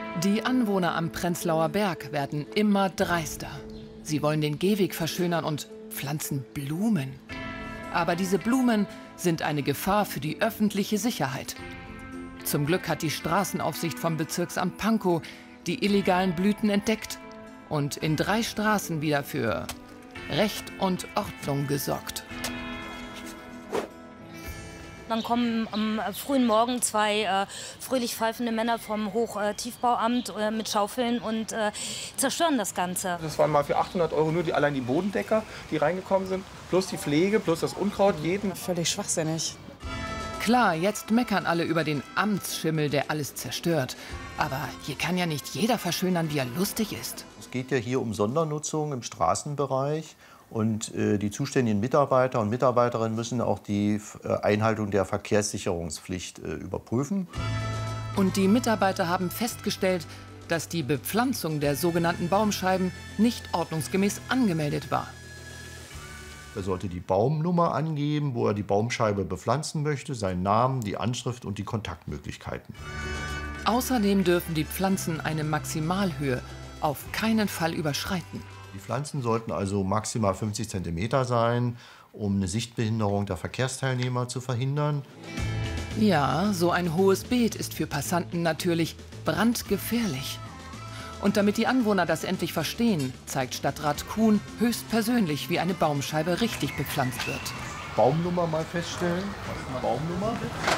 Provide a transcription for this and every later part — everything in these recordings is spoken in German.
Die Anwohner am Prenzlauer Berg werden immer dreister. Sie wollen den Gehweg verschönern und pflanzen Blumen. Aber diese Blumen sind eine Gefahr für die öffentliche Sicherheit. Zum Glück hat die Straßenaufsicht vom Bezirksamt Pankow die illegalen Blüten entdeckt und in 3 Straßen wieder für Recht und Ordnung gesorgt. Dann kommen am frühen Morgen 2 fröhlich pfeifende Männer vom Hochtiefbauamt mit Schaufeln und zerstören das Ganze. Das waren mal für 800 € nur allein die Bodendecker, die reingekommen sind, plus die Pflege, plus das Unkraut, jeden. Völlig schwachsinnig. Klar, jetzt meckern alle über den Amtsschimmel, der alles zerstört. Aber hier kann ja nicht jeder verschönern, wie er lustig ist. Es geht ja hier um Sondernutzung im Straßenbereich. Und die zuständigen Mitarbeiter und Mitarbeiterinnen müssen auch die Einhaltung der Verkehrssicherungspflicht überprüfen. Und die Mitarbeiter haben festgestellt, dass die Bepflanzung der sogenannten Baumscheiben nicht ordnungsgemäß angemeldet war. Er sollte die Baumnummer angeben, wo er die Baumscheibe bepflanzen möchte, seinen Namen, die Anschrift und die Kontaktmöglichkeiten. Außerdem dürfen die Pflanzen eine Maximalhöhe auf keinen Fall überschreiten. Die Pflanzen sollten also maximal 50 cm sein, um eine Sichtbehinderung der Verkehrsteilnehmer zu verhindern. Ja, so ein hohes Beet ist für Passanten natürlich brandgefährlich. Und damit die Anwohner das endlich verstehen, zeigt Stadtrat Kuhn höchstpersönlich, wie eine Baumscheibe richtig bepflanzt wird. Baumnummer mal feststellen. Baumnummer.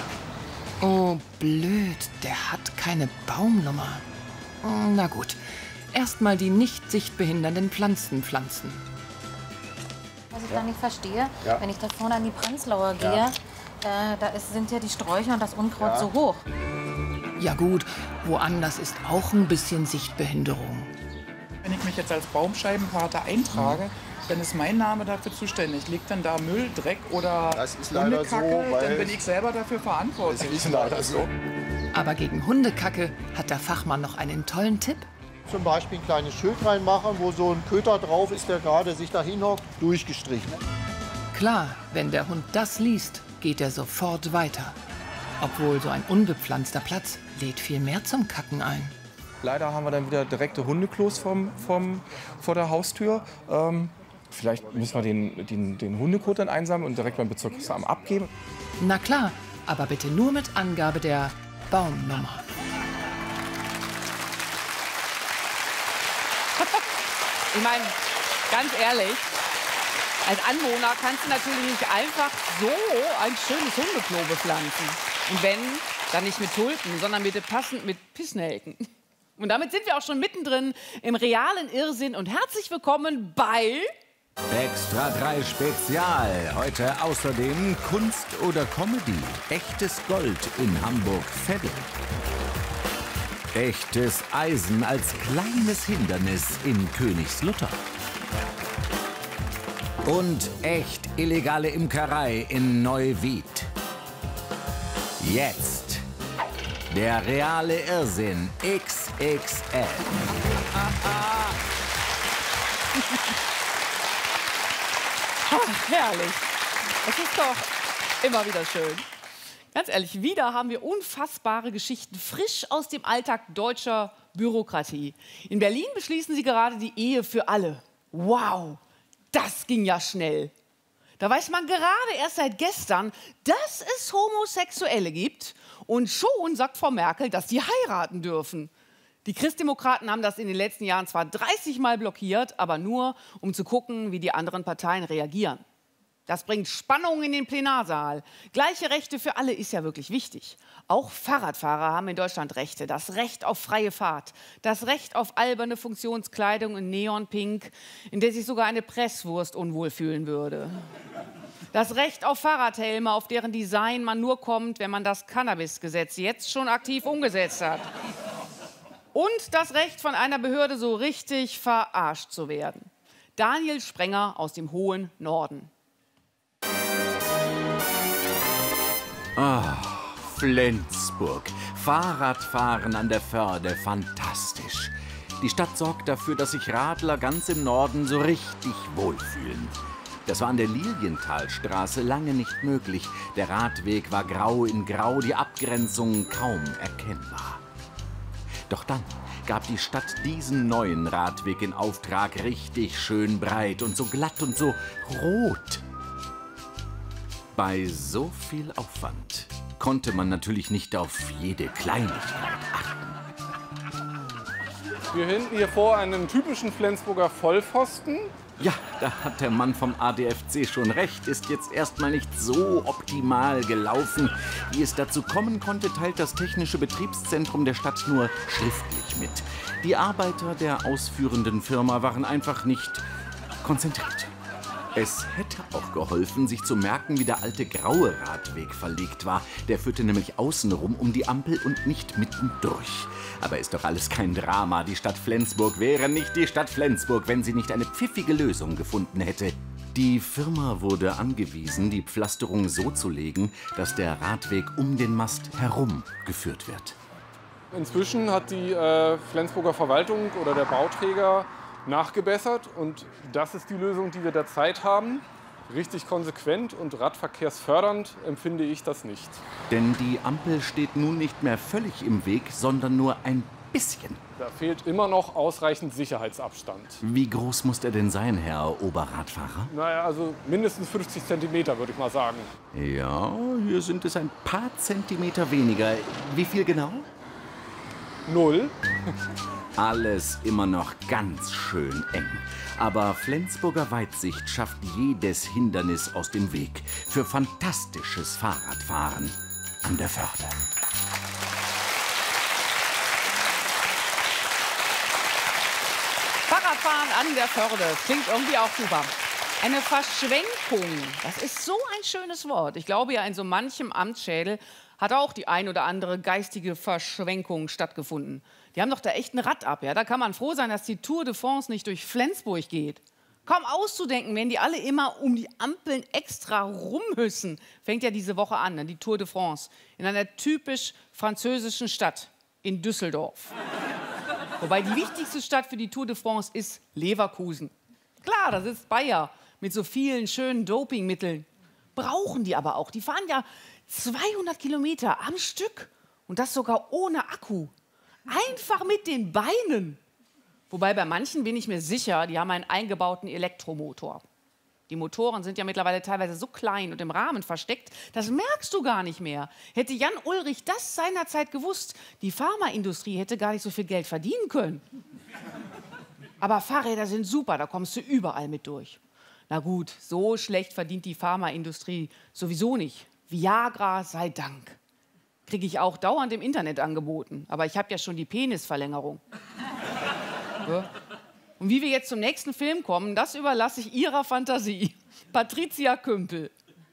Oh, blöd, der hat keine Baumnummer. Na gut. Erstmal die nicht sichtbehindernden Pflanzen pflanzen. Was ich da nicht verstehe, ja. Wenn ich da vorne an die Prenzlauer gehe, sind ja die Sträucher und das Unkraut so hoch. Ja gut, woanders ist auch ein bisschen Sichtbehinderung. Wenn ich mich jetzt als Baumscheibenpate eintrage, dann ist mein Name dafür zuständig. Liegt dann da Müll, Dreck oder Hundekacke, dann bin ich selber dafür verantwortlich. Das ist leider so. Aber gegen Hundekacke hat der Fachmann noch einen tollen Tipp. Zum Beispiel ein kleines Schild reinmachen, wo so ein Köter drauf ist, der gerade sich da hinhockt, durchgestrichen. Klar, wenn der Hund das liest, geht er sofort weiter. Obwohl so ein unbepflanzter Platz lädt viel mehr zum Kacken ein. Leider haben wir dann wieder direkte Hundeklos vor der Haustür. Vielleicht müssen wir den Hundekot dann einsammeln und direkt beim Bezirksamt abgeben. Na klar, aber bitte nur mit Angabe der Baumnummer. Ich meine, ganz ehrlich, als Anwohner kannst du natürlich nicht einfach so ein schönes Hundeklo bepflanzen. Und wenn, dann nicht mit Tulpen, sondern passend mit Pissnelken. Und damit sind wir auch schon mittendrin im realen Irrsinn. Und herzlich willkommen bei Extra 3 Spezial. Heute außerdem Kunst oder Comedy. Echtes Gold in Hamburg-Veddel. Echtes Eisen als kleines Hindernis in Königslutter. Und echt illegale Imkerei in Neuwied. Jetzt der reale Irrsinn XXL. Ach, herrlich. Es ist doch immer wieder schön. Ganz ehrlich, wieder haben wir unfassbare Geschichten frisch aus dem Alltag deutscher Bürokratie. In Berlin beschließen sie gerade die Ehe für alle. Wow, das ging ja schnell. Da weiß man gerade erst seit gestern, dass es Homosexuelle gibt. Und schon sagt Frau Merkel, dass sie heiraten dürfen. Die Christdemokraten haben das in den letzten Jahren zwar 30 Mal blockiert, aber nur, um zu gucken, wie die anderen Parteien reagieren. Das bringt Spannung in den Plenarsaal. Gleiche Rechte für alle ist ja wirklich wichtig. Auch Fahrradfahrer haben in Deutschland Rechte. Das Recht auf freie Fahrt, das Recht auf alberne Funktionskleidung in Neonpink, in der sich sogar eine Presswurst unwohl fühlen würde. Das Recht auf Fahrradhelme, auf deren Design man nur kommt, wenn man das Cannabis-Gesetz jetzt schon aktiv umgesetzt hat. Und das Recht, von einer Behörde so richtig verarscht zu werden. Daniel Sprenger aus dem hohen Norden. Ah, Flensburg. Fahrradfahren an der Förde, fantastisch. Die Stadt sorgt dafür, dass sich Radler ganz im Norden so richtig wohlfühlen. Das war an der Lilienthalstraße lange nicht möglich. Der Radweg war grau in grau, die Abgrenzung kaum erkennbar. Doch dann, gab die Stadt diesen neuen Radweg in Auftrag, richtig schön breit und so glatt und so rot. Bei so viel Aufwand konnte man natürlich nicht auf jede Kleinigkeit achten. Wir finden hier vor einen typischen Flensburger Vollpfosten. Ja, da hat der Mann vom ADFC schon recht. Ist jetzt erstmal nicht so optimal gelaufen. Wie es dazu kommen konnte, teilt das technische Betriebszentrum der Stadt nur schriftlich mit. Die Arbeiter der ausführenden Firma waren einfach nicht konzentriert. Es hätte auch geholfen, sich zu merken, wie der alte graue Radweg verlegt war. Der führte nämlich außenrum um die Ampel und nicht mittendurch. Aber ist doch alles kein Drama. Die Stadt Flensburg wäre nicht die Stadt Flensburg, wenn sie nicht eine pfiffige Lösung gefunden hätte. Die Firma wurde angewiesen, die Pflasterung so zu legen, dass der Radweg um den Mast herum geführt wird. Inzwischen hat die Flensburger Verwaltung oder der Bauträger nachgebessert und das ist die Lösung, die wir derzeit haben. Richtig konsequent und radverkehrsfördernd empfinde ich das nicht. Denn die Ampel steht nun nicht mehr völlig im Weg, sondern nur ein bisschen. Da fehlt immer noch ausreichend Sicherheitsabstand. Wie groß muss der denn sein, Herr Oberradfahrer? Naja, also mindestens 50 Zentimeter, würde ich mal sagen. Ja, hier sind es ein paar Zentimeter weniger. Wie viel genau? 0. Alles immer noch ganz schön eng. Aber Flensburger Weitsicht schafft jedes Hindernis aus dem Weg für fantastisches Fahrradfahren an der Förde. Fahrradfahren an der Förde. Klingt irgendwie auch super. Eine Verschwenkung, das ist so ein schönes Wort. Ich glaube ja, in so manchem Amtsschädel hat auch die ein oder andere geistige Verschwenkung stattgefunden. Die haben doch da echt ein Rad ab. Ja? Da kann man froh sein, dass die Tour de France nicht durch Flensburg geht. Kaum auszudenken, wenn die alle immer um die Ampeln extra rumhüssen. Fängt ja diese Woche an, ne? Die Tour de France. In einer typisch französischen Stadt, in Düsseldorf. Wobei die wichtigste Stadt für die Tour de France ist Leverkusen. Klar, da sitzt Bayer mit so vielen schönen Dopingmitteln. Brauchen die aber auch. Die fahren ja 200 Kilometer am Stück. Und das sogar ohne Akku. Einfach mit den Beinen. Wobei bei manchen bin ich mir sicher, die haben einen eingebauten Elektromotor. Die Motoren sind ja mittlerweile teilweise so klein und im Rahmen versteckt, das merkst du gar nicht mehr. Hätte Jan Ullrich das seinerzeit gewusst, die Pharmaindustrie hätte gar nicht so viel Geld verdienen können. Aber Fahrräder sind super, da kommst du überall mit durch. Na gut, so schlecht verdient die Pharmaindustrie sowieso nicht. Viagra sei Dank. Kriege ich auch dauernd im Internet angeboten. Aber ich habe ja schon die Penisverlängerung. Ja. Und wie wir jetzt zum nächsten Film kommen, das überlasse ich Ihrer Fantasie. Patricia Kümpel.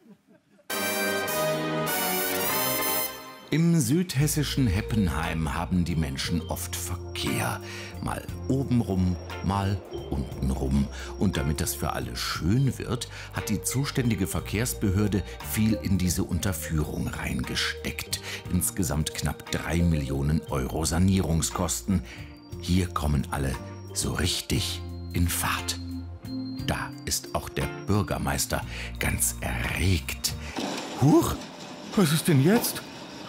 Im südhessischen Heppenheim haben die Menschen oft Verkehr. Mal obenrum, mal untenrum. Und damit das für alle schön wird, hat die zuständige Verkehrsbehörde viel in diese Unterführung reingesteckt. Insgesamt knapp 3 Millionen Euro Sanierungskosten. Hier kommen alle so richtig in Fahrt. Da ist auch der Bürgermeister ganz erregt. Huch, was ist denn jetzt?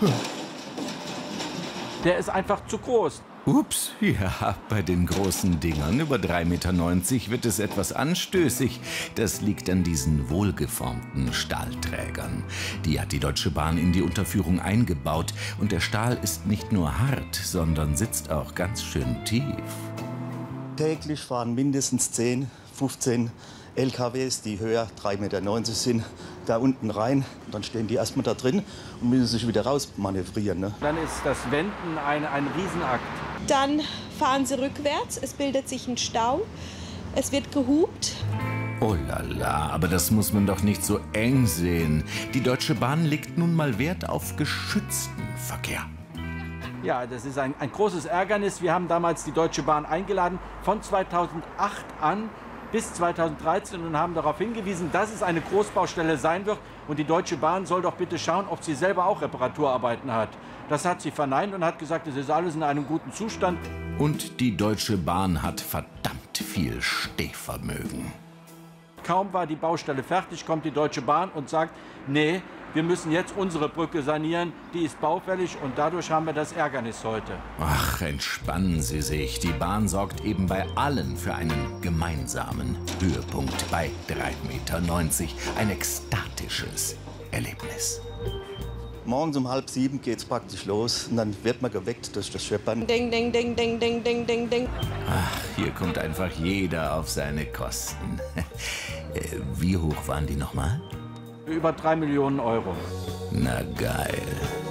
Der ist einfach zu groß. Ups, ja, bei den großen Dingern über 3,90 Meter wird es etwas anstößig. Das liegt an diesen wohlgeformten Stahlträgern. Die hat die Deutsche Bahn in die Unterführung eingebaut. Und der Stahl ist nicht nur hart, sondern sitzt auch ganz schön tief. Täglich fahren mindestens 10, 15 LKWs, die höher 3,90 Meter sind, da unten rein. Und dann stehen die erstmal da drin und müssen sich wieder raus manövrieren. Ne? Dann ist das Wenden ein Riesenakt. Dann fahren sie rückwärts, es bildet sich ein Stau, es wird gehupt. Oh la la, aber das muss man doch nicht so eng sehen. Die Deutsche Bahn legt nun mal Wert auf geschützten Verkehr. Ja, das ist ein großes Ärgernis. Wir haben damals die Deutsche Bahn eingeladen, von 2008 an bis 2013 und haben darauf hingewiesen, dass es eine Großbaustelle sein wird. Und die Deutsche Bahn soll doch bitte schauen, ob sie selber auch Reparaturarbeiten hat. Das hat sie verneint und hat gesagt, es ist alles in einem guten Zustand. Und die Deutsche Bahn hat verdammt viel Stehvermögen. kaum war die Baustelle fertig, kommt die Deutsche Bahn und sagt, nee, wir müssen jetzt unsere Brücke sanieren, die ist baufällig und dadurch haben wir das Ärgernis heute. Ach, entspannen Sie sich. Die Bahn sorgt eben bei allen für einen gemeinsamen Höhepunkt bei 3,90 Meter. Ein ekstatisches Erlebnis. Morgens um 6:30 geht es praktisch los und dann wird man geweckt durch das Scheppern. Ding, ding, ding, ding, ding, ding, ding, ding. Ach, hier kommt einfach jeder auf seine Kosten. Wie hoch waren die nochmal? Über 3 Millionen Euro. Na geil.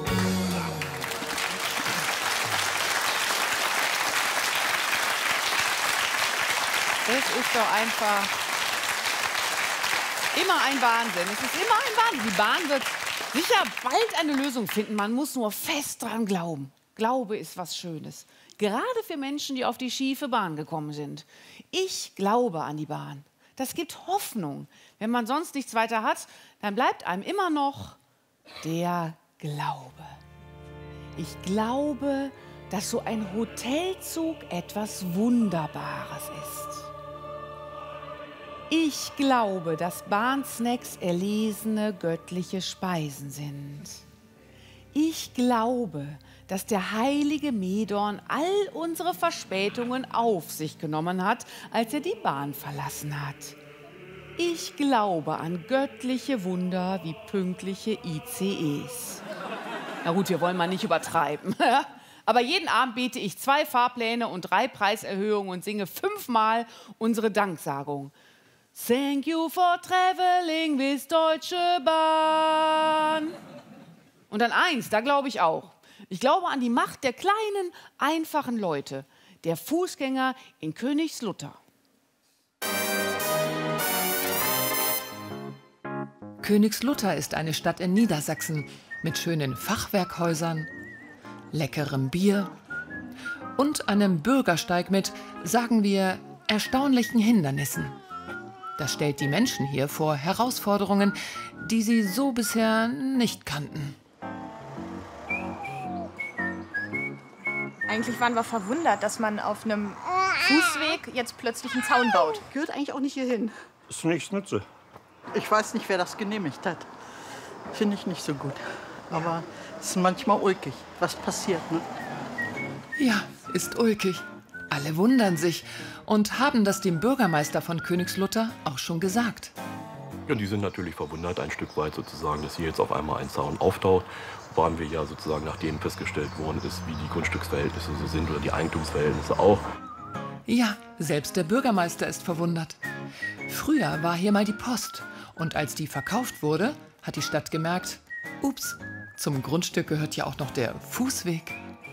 Es ist doch einfach immer ein Wahnsinn. Es ist immer ein Wahnsinn. Die Bahn wird sicher bald eine Lösung finden. Man muss nur fest dran glauben. Glaube ist was Schönes. Gerade für Menschen, die auf die schiefe Bahn gekommen sind. Ich glaube an die Bahn. Das gibt Hoffnung. Wenn man sonst nichts weiter hat, dann bleibt einem immer noch der Glaube. Ich glaube, dass so ein Hotelzug etwas Wunderbares ist. Ich glaube, dass Bahnsnacks erlesene göttliche Speisen sind. Ich glaube, dass der heilige Medorn all unsere Verspätungen auf sich genommen hat, als er die Bahn verlassen hat. Ich glaube an göttliche Wunder wie pünktliche ICEs. Na gut, wir wollen mal nicht übertreiben. Aber jeden Abend bete ich 2 Fahrpläne und 3 Preiserhöhungen und singe 5-mal unsere Danksagung. Thank you for traveling with Deutsche Bahn. Und an eins, da glaube ich auch. Ich glaube an die Macht der kleinen, einfachen Leute, der Fußgänger in Königslutter. Königslutter ist eine Stadt in Niedersachsen mit schönen Fachwerkhäusern, leckerem Bier und einem Bürgersteig mit, sagen wir, erstaunlichen Hindernissen. Das stellt die Menschen hier vor Herausforderungen, die sie so bisher nicht kannten. Eigentlich waren wir verwundert, dass man auf einem Fußweg jetzt plötzlich einen Zaun baut. Gehört eigentlich auch nicht hier hin. Ist nichts nütze. Ich weiß nicht, wer das genehmigt hat. Finde ich nicht so gut. Aber es ist manchmal ulkig, was passiert, ne? Ja, ist ulkig. Alle wundern sich und haben das dem Bürgermeister von Königslutter auch schon gesagt. Ja, die sind natürlich verwundert ein Stück weit sozusagen, dass hier jetzt auf einmal ein Zaun auftaucht. Waren wir ja sozusagen, nachdem festgestellt worden ist, wie die Grundstücksverhältnisse so sind oder die Eigentumsverhältnisse auch. Ja, selbst der Bürgermeister ist verwundert. Früher war hier mal die Post und als die verkauft wurde, hat die Stadt gemerkt, ups, zum Grundstück gehört ja auch noch der Fußweg.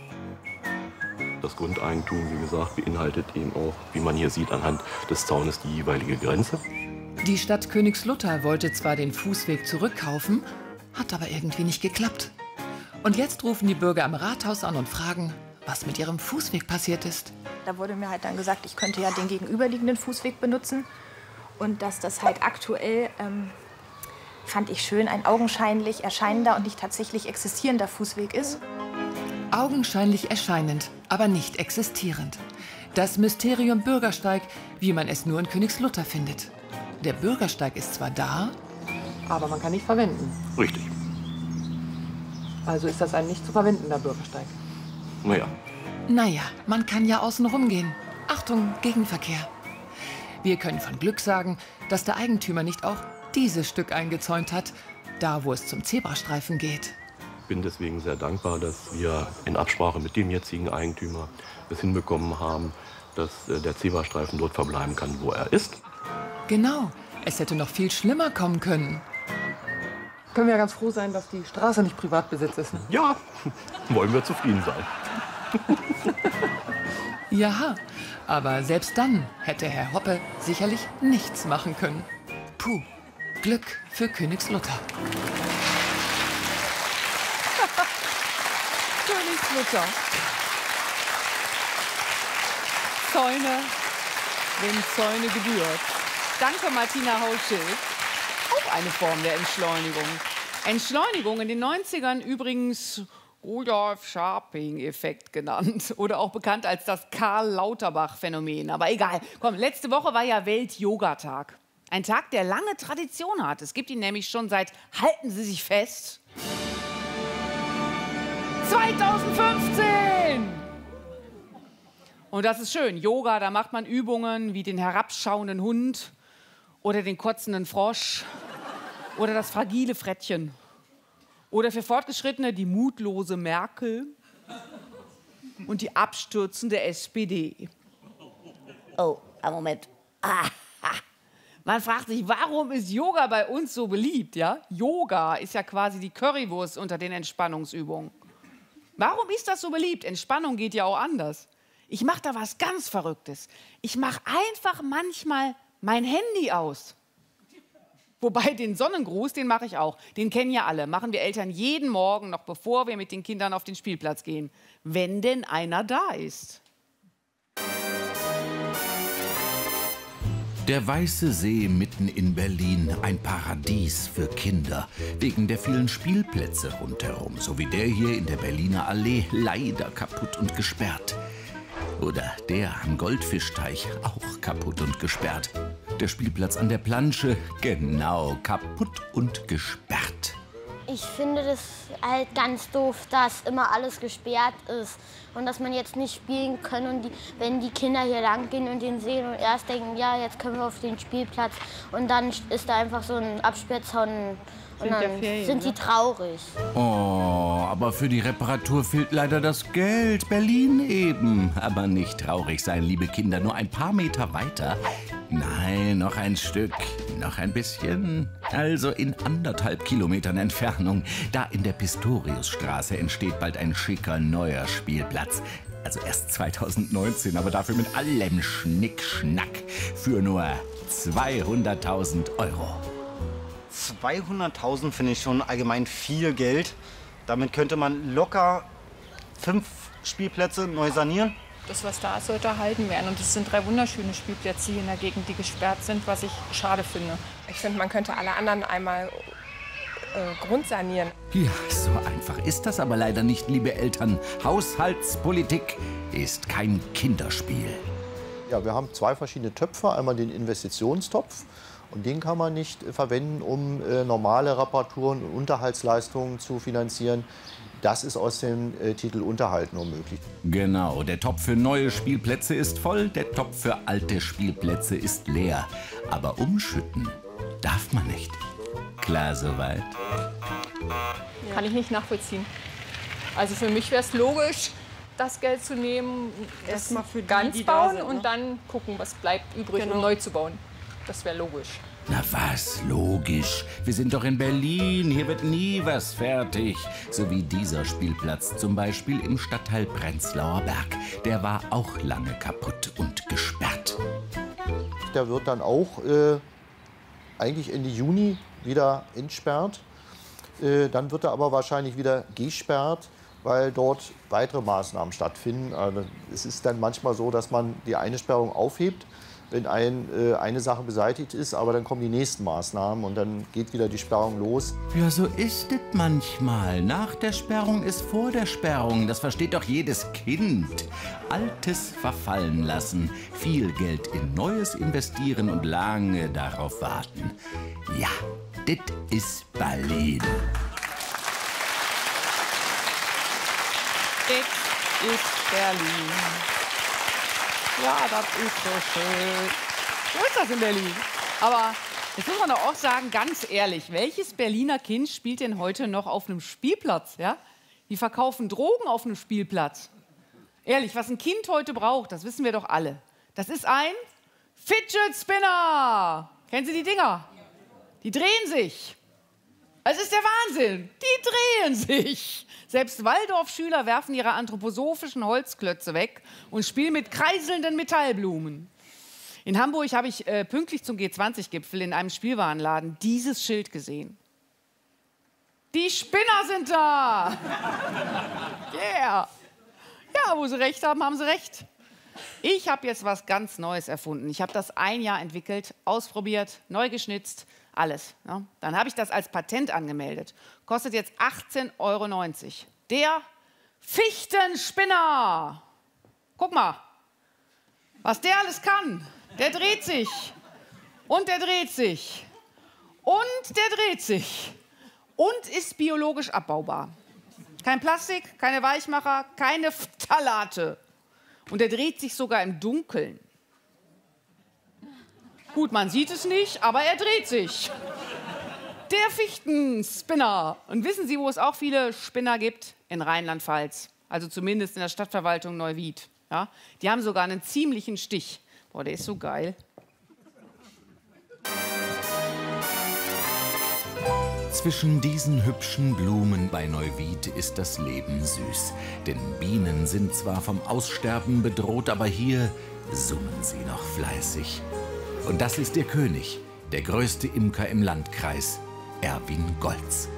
Das Grundeigentum, wie gesagt, beinhaltet eben auch, wie man hier sieht, anhand des Zaunes die jeweilige Grenze. Die Stadt Königslutter wollte zwar den Fußweg zurückkaufen, hat aber irgendwie nicht geklappt. Und jetzt rufen die Bürger am Rathaus an und fragen, was mit ihrem Fußweg passiert ist. Da wurde mir halt dann gesagt, ich könnte ja den gegenüberliegenden Fußweg benutzen. Und dass das halt aktuell, fand ich schön, ein augenscheinlich erscheinender und nicht tatsächlich existierender Fußweg ist. Augenscheinlich erscheinend, aber nicht existierend. Das Mysterium Bürgersteig, wie man es nur in Königslutter findet. Der Bürgersteig ist zwar da, aber man kann nicht verwenden. Richtig. Also ist das ein nicht zu verwendender Bürgersteig? Naja, man kann ja außen rumgehen. Achtung, Gegenverkehr. Wir können von Glück sagen, dass der Eigentümer nicht auch dieses Stück eingezäunt hat, da wo es zum Zebrastreifen geht. Ich bin deswegen sehr dankbar, dass wir in Absprache mit dem jetzigen Eigentümer es hinbekommen haben, dass der Zebrastreifen dort verbleiben kann, wo er ist. Genau, es hätte noch viel schlimmer kommen können. Können wir ja ganz froh sein, dass die Straße nicht Privatbesitz ist. Ne? Ja, wollen wir zufrieden sein. Ja, aber selbst dann hätte Herr Hoppe sicherlich nichts machen können. Puh, Glück für Königslutter. Königslutter. Zäune, wenn Zäune gebührt. Danke, Martina Hauschild. Auch eine Form der Entschleunigung. Entschleunigung in den 90ern übrigens Rudolf-Scharping-Effekt genannt. Oder auch bekannt als das Karl-Lauterbach-Phänomen. Aber egal. Komm, letzte Woche war ja Welt-Yoga-Tag. Ein Tag, der lange Tradition hat. Es gibt ihn nämlich schon seit, halten Sie sich fest, 2015! Und das ist schön. Yoga, da macht man Übungen wie den herabschauenden Hund oder den kotzenden Frosch oder das fragile Frettchen. Oder für Fortgeschrittene die mutlose Merkel und die abstürzende SPD. Oh, Moment. Man fragt sich, warum ist Yoga bei uns so beliebt? Ja? Yoga ist ja quasi die Currywurst unter den Entspannungsübungen. Warum ist das so beliebt? Entspannung geht ja auch anders. Ich mache da was ganz Verrücktes. Ich mache einfach manchmal mein Handy aus. Wobei den Sonnengruß, den mache ich auch. Den kennen ja alle. Machen wir Eltern jeden Morgen, noch bevor wir mit den Kindern auf den Spielplatz gehen. Wenn denn einer da ist. Der Weiße See mitten in Berlin, ein Paradies für Kinder, wegen der vielen Spielplätze rundherum, so wie der hier in der Berliner Allee, leider kaputt und gesperrt. Oder der am Goldfischteich, auch kaputt und gesperrt. Der Spielplatz an der Plansche, genau, kaputt und gesperrt. Ich finde das halt ganz doof, dass immer alles gesperrt ist und dass man jetzt nicht spielen kann. Und wenn die Kinder hier lang gehen und den sehen und erst denken, ja, jetzt können wir auf den Spielplatz und dann ist da einfach so ein Absperrzaun und dann sind sie traurig. Oh, aber für die Reparatur fehlt leider das Geld. Berlin eben. Aber nicht traurig sein, liebe Kinder, nur ein paar Meter weiter. Nein, noch ein Stück, noch ein bisschen. Also in 1,5 Kilometern Entfernung, da in der Pistoriusstraße entsteht bald ein schicker neuer Spielplatz. Also erst 2019, aber dafür mit allem Schnickschnack für nur 200.000 €. 200.000 finde ich schon allgemein viel Geld. Damit könnte man locker 5 Spielplätze neu sanieren. Das, was da ist, sollte erhalten werden. Und es sind 3 wunderschöne Spielplätze hier in der Gegend, die gesperrt sind, was ich schade finde. Ich finde, man könnte alle anderen einmal grundsanieren. Ja, so einfach ist das aber leider nicht, liebe Eltern. Haushaltspolitik ist kein Kinderspiel. Ja, wir haben 2 verschiedene Töpfe. Einmal den Investitionstopf. Und den kann man nicht verwenden, um normale Reparaturen und Unterhaltsleistungen zu finanzieren. Das ist aus dem Titel Unterhalt nur möglich. Genau, der Topf für neue Spielplätze ist voll, der Topf für alte Spielplätze ist leer. Aber umschütten darf man nicht. Klar soweit? Kann ich nicht nachvollziehen. Also für mich wäre es logisch, das Geld zu nehmen, es mal für ganz bauen und dann gucken, was bleibt übrig, um neu zu bauen. Das wäre logisch. Na was, logisch. Wir sind doch in Berlin, hier wird nie was fertig. So wie dieser Spielplatz zum Beispiel im Stadtteil Prenzlauer Berg. Der war auch lange kaputt und gesperrt. Der wird dann auch eigentlich Ende Juni wieder entsperrt. Dann wird er aber wahrscheinlich wieder gesperrt, weil dort weitere Maßnahmen stattfinden. Also es ist dann manchmal so, dass man die eine Sperrung aufhebt, wenn eine Sache beseitigt ist, aber dann kommen die nächsten Maßnahmen und dann geht wieder die Sperrung los. Ja, so ist es manchmal. Nach der Sperrung ist vor der Sperrung. Das versteht doch jedes Kind. Altes verfallen lassen, viel Geld in Neues investieren und lange darauf warten. Ja, das ist Berlin. Das ist Berlin. Ja, das ist so schön. So ist das in Berlin. Aber jetzt muss man doch auch sagen, ganz ehrlich, welches Berliner Kind spielt denn heute noch auf einem Spielplatz? Ja? Die verkaufen Drogen auf einem Spielplatz. Ehrlich, was ein Kind heute braucht, das wissen wir doch alle. Das ist ein Fidget Spinner. Kennen Sie die Dinger? Die drehen sich. Es ist der Wahnsinn. Die drehen sich. Selbst Waldorfschüler werfen ihre anthroposophischen Holzklötze weg und spielen mit kreiselnden Metallblumen. In Hamburg habe ich pünktlich zum G20-Gipfel in einem Spielwarenladen dieses Schild gesehen. Die Spinner sind da! Yeah! Ja, wo sie recht haben, haben sie recht. Ich habe jetzt was ganz Neues erfunden. Ich habe das ein Jahr entwickelt, ausprobiert, neu geschnitzt, alles. Ja. Dann habe ich das als Patent angemeldet. Kostet jetzt 18,90 €. Der Fichtenspinner. Guck mal, was der alles kann. Der dreht sich. Und der dreht sich. Und der dreht sich. Und ist biologisch abbaubar. Kein Plastik, keine Weichmacher, keine Phthalate. Und er dreht sich sogar im Dunkeln. Gut, man sieht es nicht, aber er dreht sich. Der Fichtenspinner. Und wissen Sie, wo es auch viele Spinner gibt? In Rheinland-Pfalz. Also zumindest in der Stadtverwaltung Neuwied. Ja? Die haben sogar einen ziemlichen Stich. Boah, der ist so geil. Zwischen diesen hübschen Blumen bei Neuwied ist das Leben süß. Denn Bienen sind zwar vom Aussterben bedroht, aber hier summen sie noch fleißig. Und das ist ihr König, der größte Imker im Landkreis, Erwin Golz.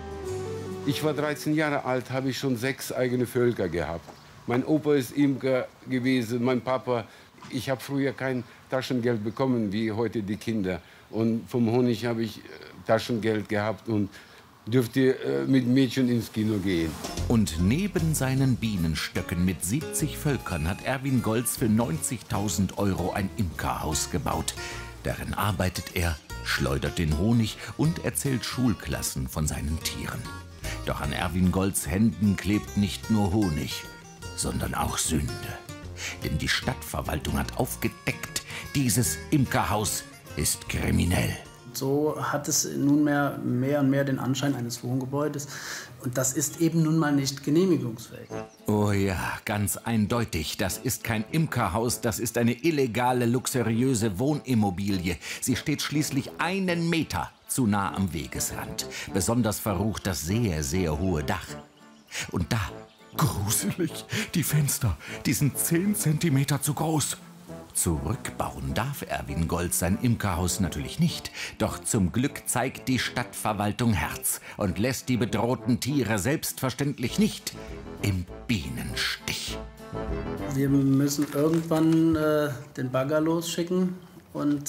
Ich war 13 Jahre alt, habe ich schon 6 eigene Völker gehabt. Mein Opa ist Imker gewesen, mein Papa. Ich habe früher kein Taschengeld bekommen, wie heute die Kinder. Und vom Honig habe ich Taschengeld gehabt und dürfte mit Mädchen ins Kino gehen. Und neben seinen Bienenstöcken mit 70 Völkern hat Erwin Golz für 90.000 € ein Imkerhaus gebaut. Darin arbeitet er, schleudert den Honig und erzählt Schulklassen von seinen Tieren. Doch an Erwin Golz Händen klebt nicht nur Honig, sondern auch Sünde. Denn die Stadtverwaltung hat aufgedeckt, dieses Imkerhaus ist kriminell. So hat es nunmehr mehr und mehr den Anschein eines Wohngebäudes. Und das ist eben nun mal nicht genehmigungsfähig. Oh ja, ganz eindeutig. Das ist kein Imkerhaus, das ist eine illegale, luxuriöse Wohnimmobilie. Sie steht schließlich 1 Meter zu nah am Wegesrand. Besonders verrucht das sehr, sehr hohe Dach. Und da, gruselig, die Fenster, die sind 10 Zentimeter zu groß. Zurückbauen darf Erwin Golz sein Imkerhaus natürlich nicht. Doch zum Glück zeigt die Stadtverwaltung Herz und lässt die bedrohten Tiere selbstverständlich nicht im Bienenstich. Wir müssen irgendwann den Bagger losschicken und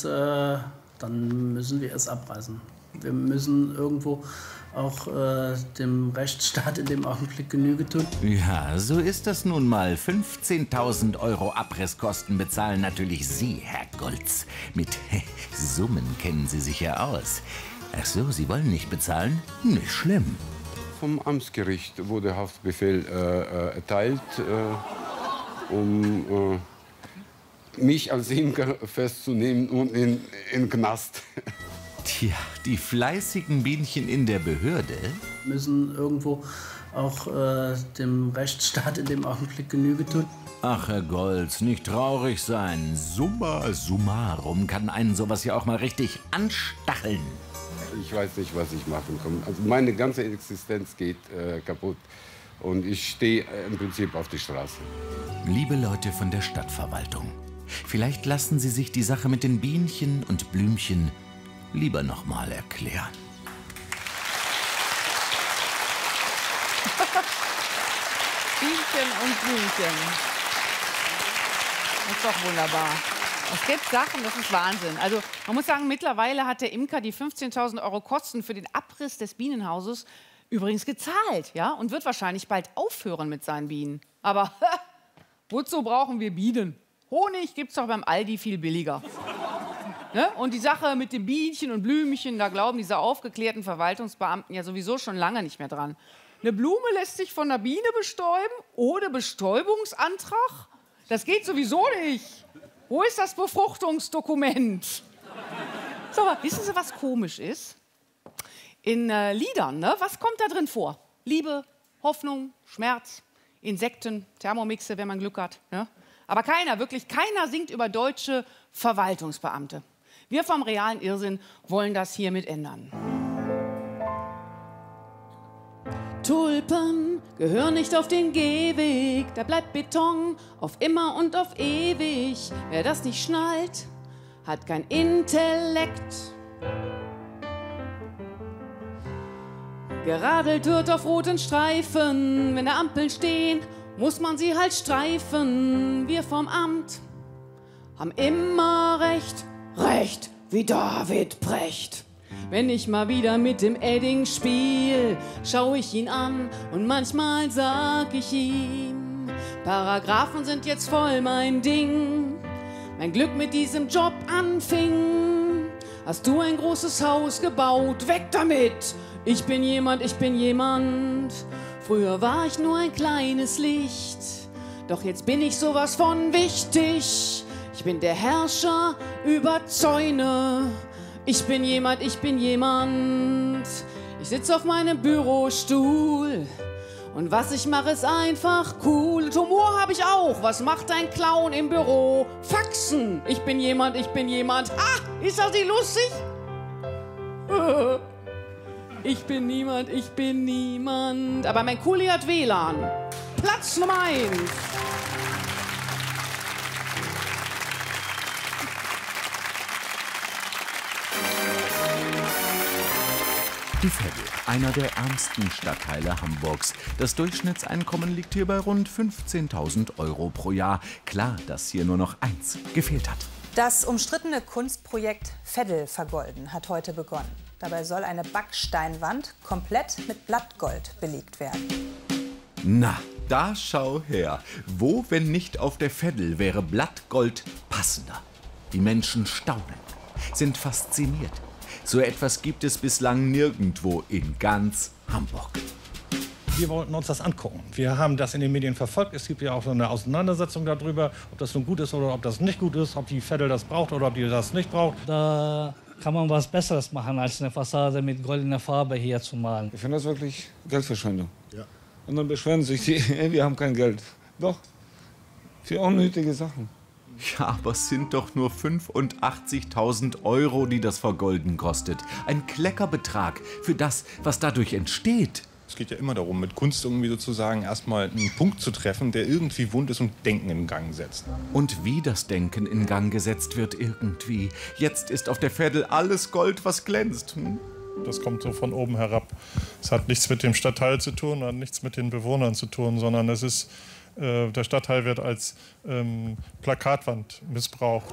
dann müssen wir es abreißen. Wir müssen irgendwo auch dem Rechtsstaat in dem Augenblick Genüge tun. Ja, so ist das nun mal. 15.000 € Abrisskosten bezahlen natürlich Sie, Herr Golz. Mit Summen kennen Sie sich ja aus. Ach so, Sie wollen nicht bezahlen? Nicht schlimm. Vom Amtsgericht wurde Haftbefehl erteilt, um mich als Imker festzunehmen und in den Knast. Tja, die fleißigen Bienchen in der Behörde müssen irgendwo auch dem Rechtsstaat in dem Augenblick Genüge tun. Ach, Herr Golz, nicht traurig sein. Summa summarum kann einen sowas ja auch mal richtig anstacheln. Ich weiß nicht, was ich machen kann. Also meine ganze Existenz geht kaputt. Und ich stehe im Prinzip auf die Straße. Liebe Leute von der Stadtverwaltung, vielleicht lassen Sie sich die Sache mit den Bienchen und Blümchen lieber noch mal erklären. Bienchen und Blümchen. Das ist doch wunderbar. Es gibt Sachen, das ist Wahnsinn. Also man muss sagen, mittlerweile hat der Imker die 15.000 € Kosten für den Abriss des Bienenhauses übrigens gezahlt, ja, und wird wahrscheinlich bald aufhören mit seinen Bienen. Aber wozu brauchen wir Bienen? Honig gibt's doch beim Aldi viel billiger. Ne? Und die Sache mit den Bienchen und Blümchen, da glauben diese aufgeklärten Verwaltungsbeamten ja sowieso schon lange nicht mehr dran. Eine Blume lässt sich von einer Biene bestäuben ohne Bestäubungsantrag? Das geht sowieso nicht. Wo ist das Befruchtungsdokument? So, aber wissen Sie, was komisch ist? In Liedern, ne? Was kommt da drin vor? Liebe, Hoffnung, Schmerz, Insekten, Thermomixe, wenn man Glück hat. Ne? Aber keiner, wirklich keiner singt über deutsche Verwaltungsbeamte. Wir vom realen Irrsinn wollen das hiermit ändern. Tulpen gehören nicht auf den Gehweg, da bleibt Beton auf immer und auf ewig. Wer das nicht schnallt, hat kein Intellekt. Geradelt wird auf roten Streifen, wenn der Ampeln stehen, muss man sie halt streifen. Wir vom Amt haben immer recht, recht wie David Precht. Wenn ich mal wieder mit dem Edding spiel, schau ich ihn an und manchmal sag ich ihm, Paragraphen sind jetzt voll mein Ding. Mein Glück mit diesem Job anfing, Hast du ein großes Haus gebaut? Weg damit! Ich bin jemand, ich bin jemand. Früher war ich nur ein kleines Licht. Doch jetzt bin ich sowas von wichtig. Ich bin der Herrscher über Zäune. Ich bin jemand, ich bin jemand. Ich sitze auf meinem Bürostuhl. Und was ich mache, ist einfach cool. Humor habe ich auch. Was macht ein Clown im Büro? Faxen. Ich bin jemand, ich bin jemand. Ah, ist das nicht lustig? Ich bin niemand, ich bin niemand. Aber mein Kuli hat WLAN. Platz Nummer 1. Die Veddel, einer der ärmsten Stadtteile Hamburgs. Das Durchschnittseinkommen liegt hier bei rund 15.000 € pro Jahr. Klar, dass hier nur noch eins gefehlt hat. Das umstrittene Kunstprojekt Veddel vergolden hat heute begonnen. Dabei soll eine Backsteinwand komplett mit Blattgold belegt werden. Na, da schau her. Wo, wenn nicht auf der Veddel, wäre Blattgold passender? Die Menschen staunen, sind fasziniert. So etwas gibt es bislang nirgendwo in ganz Hamburg. Wir wollten uns das angucken. Wir haben das in den Medien verfolgt. Es gibt ja auch so eine Auseinandersetzung darüber, ob das nun gut ist oder ob das nicht gut ist, ob die Veddel das braucht oder ob die das nicht braucht. Da kann man was Besseres machen, als eine Fassade mit goldener Farbe hier zu malen. Ich finde das wirklich Geldverschwendung. Ja. Und dann beschweren sich die, wir haben kein Geld. Doch, für unnötige Sachen. Ja, aber es sind doch nur 85.000 €, die das Vergolden kostet. Ein Kleckerbetrag für das, was dadurch entsteht. Es geht ja immer darum, mit Kunst irgendwie sozusagen erstmal einen Punkt zu treffen, der irgendwie wund ist und Denken in Gang setzt. Und wie das Denken in Gang gesetzt wird irgendwie. Jetzt ist auf der Veddel alles Gold, was glänzt. Das kommt so von oben herab. Es hat nichts mit dem Stadtteil zu tun, hat nichts mit den Bewohnern zu tun, sondern es ist, der Stadtteil wird als Plakatwand missbraucht.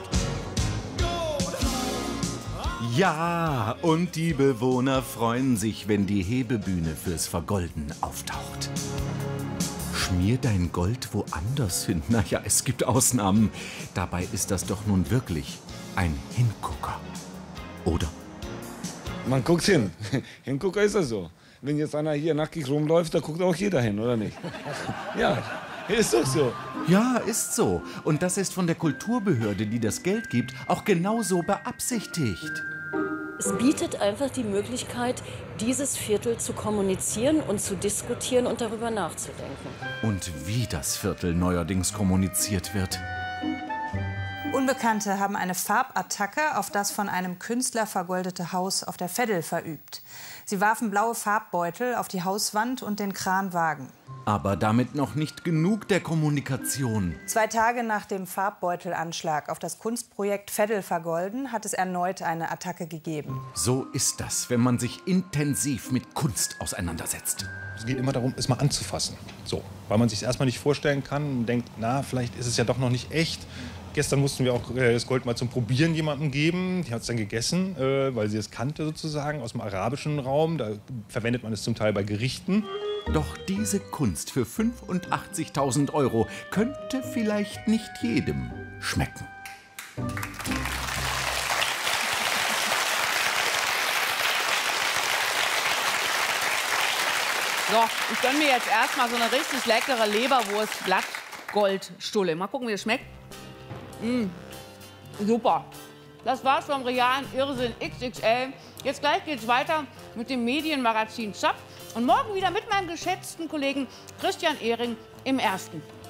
Ja, und die Bewohner freuen sich, wenn die Hebebühne fürs Vergolden auftaucht. Schmier dein Gold woanders hin. Naja, es gibt Ausnahmen. Dabei ist das doch nun wirklich ein Hingucker. Oder? Man guckt hin. Hingucker ist das so. Wenn jetzt einer hier nackig rumläuft, da guckt auch jeder hin, oder nicht? Ja, ist doch so. Ja, ist so. Und das ist von der Kulturbehörde, die das Geld gibt, auch genauso beabsichtigt. Es bietet einfach die Möglichkeit, dieses Viertel zu kommunizieren und zu diskutieren und darüber nachzudenken. Und wie das Viertel neuerdings kommuniziert wird. Unbekannte haben eine Farbattacke auf das von einem Künstler vergoldete Haus auf der Veddel verübt. Sie warfen blaue Farbbeutel auf die Hauswand und den Kranwagen. Aber damit noch nicht genug der Kommunikation. 2 Tage nach dem Farbbeutelanschlag auf das Kunstprojekt Veddel vergolden hat es erneut eine Attacke gegeben. So ist das, wenn man sich intensiv mit Kunst auseinandersetzt. Es geht immer darum, es mal anzufassen. So, weil man sich es erstmal nicht vorstellen kann und denkt, na, vielleicht ist es ja doch noch nicht echt. Gestern mussten wir auch das Gold mal zum Probieren jemandem geben. Die hat es dann gegessen, weil sie es kannte sozusagen aus dem arabischen Raum. Da verwendet man es zum Teil bei Gerichten. Doch diese Kunst für 85.000 € könnte vielleicht nicht jedem schmecken. So, ich gönne mir jetzt erstmal so eine richtig leckere Leberwurst Blattgoldstulle. Mal gucken, wie es schmeckt. Super. Das war's vom realen Irrsinn XXL. Jetzt gleich geht's weiter mit dem Medienmagazin ZAP. Und morgen wieder mit meinem geschätzten Kollegen Christian Ehring im Ersten.